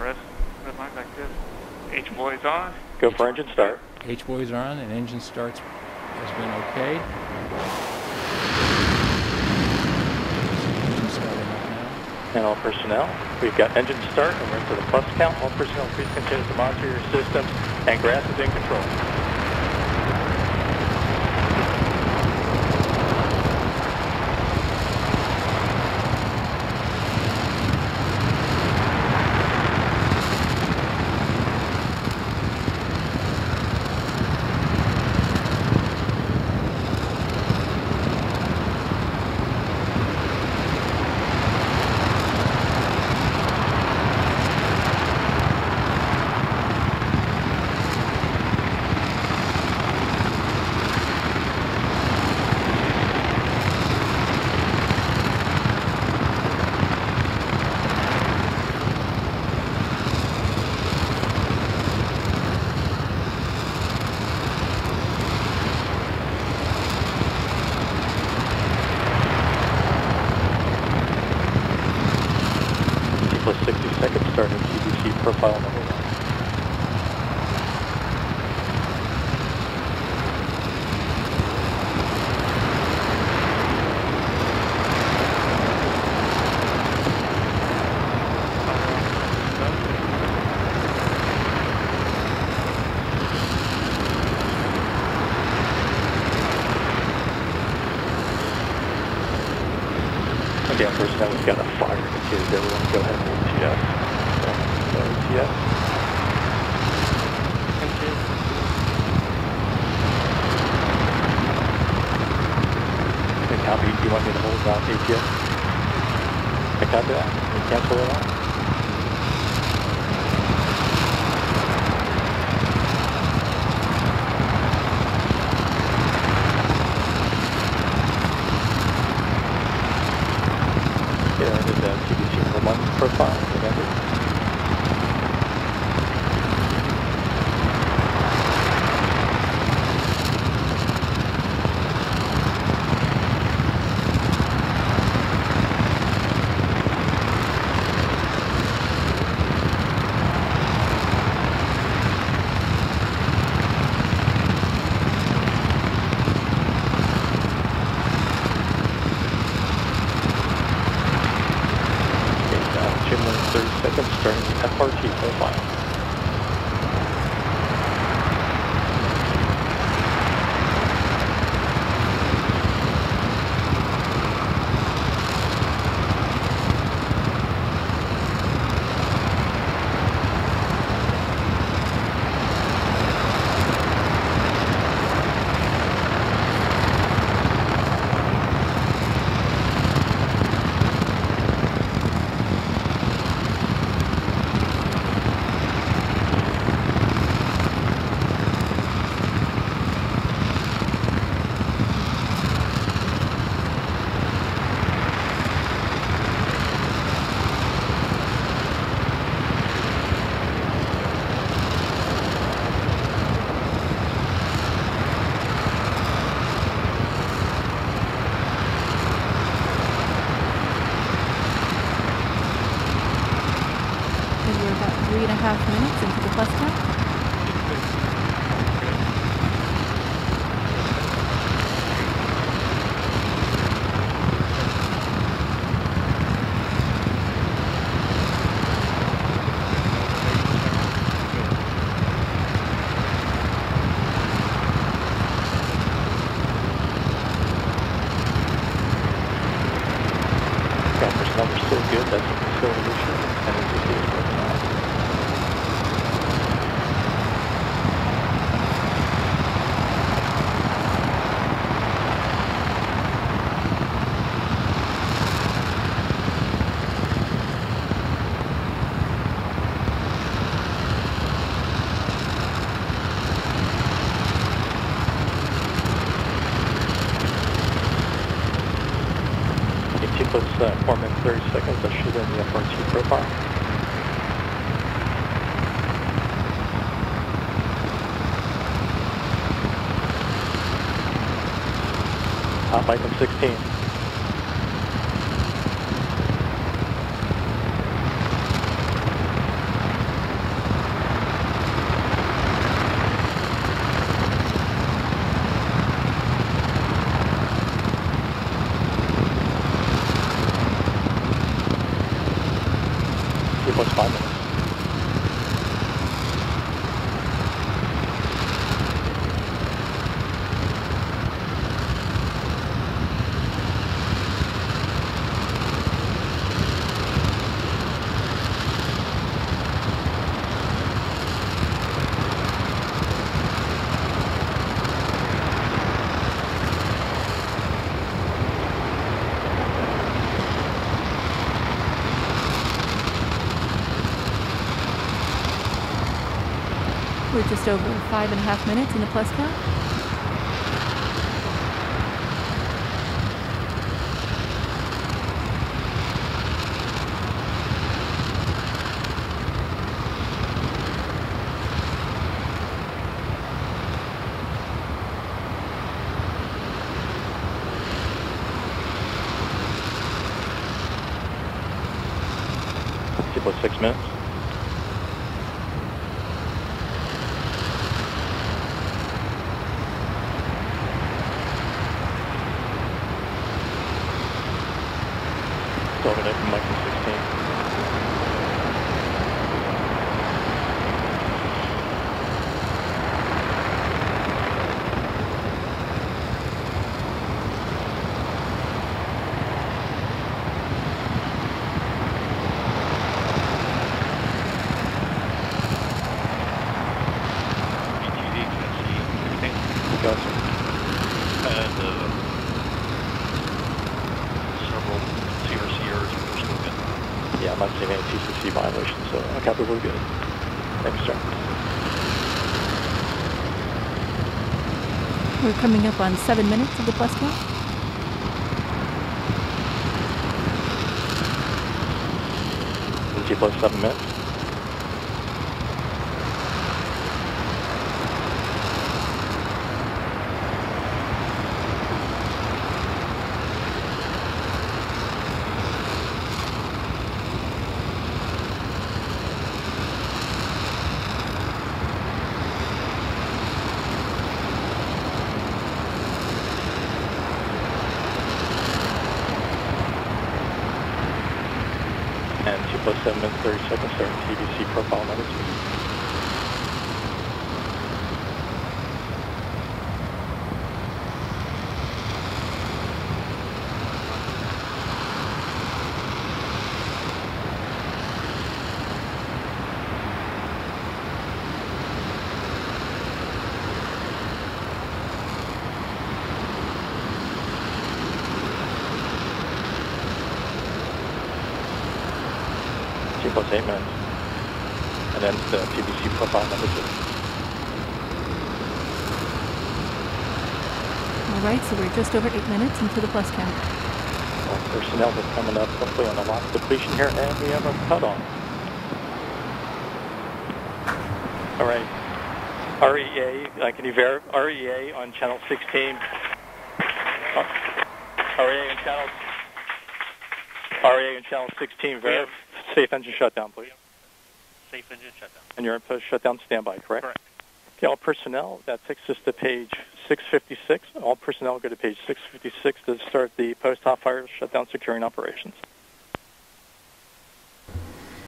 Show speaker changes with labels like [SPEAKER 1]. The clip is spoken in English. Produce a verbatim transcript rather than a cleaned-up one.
[SPEAKER 1] press. Red line back this. H-boys on.
[SPEAKER 2] Go for engine start.
[SPEAKER 3] H-boys are on and engine starts has been okay. Engine starting up now.
[SPEAKER 2] And all personnel, we've got engine start and we're into the plus count. All personnel, please continue to monitor your systems and grass is in control. Plus sixty seconds starting T B C profile number one. Again, first now we've got a fire indicator. Everyone go ahead and A T S. So, A T S. Okay, copy. Do you want me to hold down A T S? I copy that. Can you cancel it out? Yeah, I did that T B C number one profile, remember? thirty seconds starting the F R T profile.
[SPEAKER 4] We're about three and a half minutes into the plus count.
[SPEAKER 2] Campers number still good, that's a facility issue, and it's a season right now. T plus uh, four minutes thirty seconds, I'll shoot in the F R T profile. Hot mic in sixteen. Two plus five minutes.
[SPEAKER 4] We're just over five and a half minutes in the plus count.
[SPEAKER 2] Two plus six minutes. Overnight from Michael sixteen. Got you.
[SPEAKER 5] And uh, several C R C errors, but we're still good.
[SPEAKER 2] Yeah, I'm not seeing any T C C violations, so I copy, we're good. Thanks, sir.
[SPEAKER 4] We're coming up on seven minutes of the plus count.
[SPEAKER 2] T plus seven minutes. And two plus seven minutes, thirty seconds, starting T V C profile number two. Two plus eight minutes. And then the T V C profile number two.
[SPEAKER 4] All right, so we're just over eight minutes into the plus count.
[SPEAKER 2] Well, personnel is coming up hopefully on the last depletion here, and we have a cutoff. All right. R E A, uh, can you verify R E A on channel sixteen? Uh, R E A on channel R E A on channel sixteen, verify safe engine shutdown, please.
[SPEAKER 5] Safe engine shutdown.
[SPEAKER 2] And you're in post shutdown standby, correct?
[SPEAKER 5] Correct.
[SPEAKER 2] Okay, all personnel, that takes us to page six fifty-six. All personnel go to page six fifty-six to start the post-hot fire shutdown securing operations.